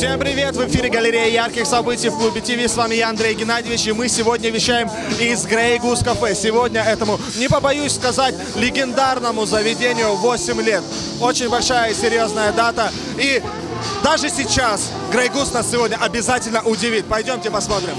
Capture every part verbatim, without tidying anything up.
Всем привет! В эфире галерея ярких событий в клубе ТВ. С вами я, Андрей Геннадьевич, и мы сегодня вещаем из Grey Goose Cafe. Сегодня этому, не побоюсь сказать, легендарному заведению восемь лет. Очень большая и серьезная дата. И даже сейчас Grey Goose нас сегодня обязательно удивит. Пойдемте посмотрим.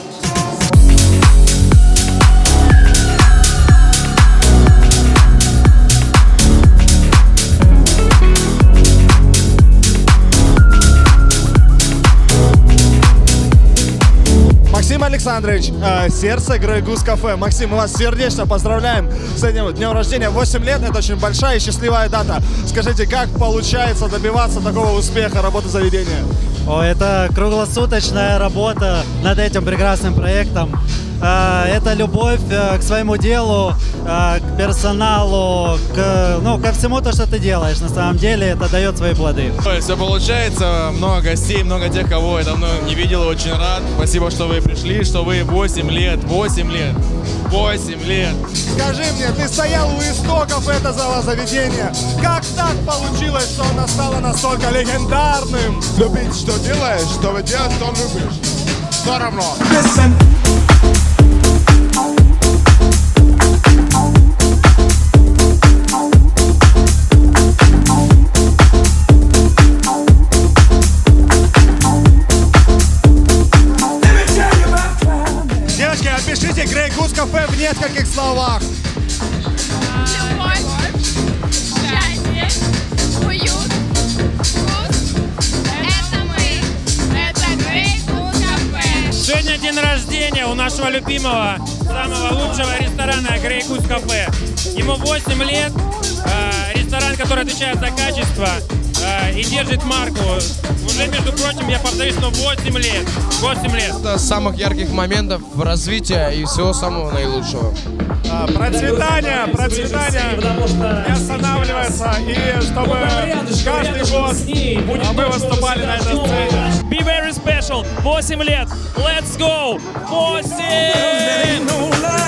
Максим Александрович, э, сердце Grey Goose Cafe. Максим, мы вас сердечно поздравляем с этим днем рождения. восемь лет – это очень большая и счастливая дата. Скажите, как получается добиваться такого успеха работы заведения? О, это круглосуточная работа над этим прекрасным проектом. Это любовь к своему делу, к персоналу, к, ну, ко всему то, что ты делаешь. На самом деле это дает свои плоды. Все получается, много гостей, много тех, кого я давно не видел, очень рад. Спасибо, что вы пришли, что вы восемь лет, восемь лет, восемь лет. Скажи мне, ты стоял у истоков этого заведения. Как так получилось, что оно стало настолько легендарным? Любить, что делаешь, что вы делаешь, что любишь. Все равно. Девочки, опишите Grey Goose Cafe в нескольких словах. Любовь, счастье, уют, вкус. Это мы. Это Grey Goose Cafe. Сегодня день рождения у нашего любимого, самого лучшего ресторана Grey Goose Cafe. Ему восемь лет. Ресторан, который отвечает за качество и держит марку. Уже, между прочим, я повторюсь, но восемь лет. восемь лет. Это самых ярких моментов развития и всего самого наилучшего. А, процветание, процветание не останавливается, и чтобы каждый год мы выступали на этой сцене. Be very special. восемь лет. Let's go. восемь!